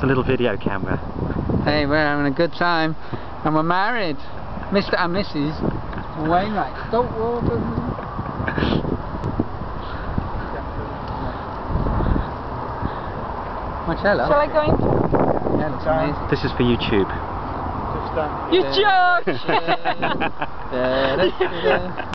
a little video camera. Hey, we're having a good time, and we're married. Mr. and Mrs. Wainwright. Don't walk with me. Marcella? Shall I go in? Yeah, looks amazing. This is for YouTube. You joke!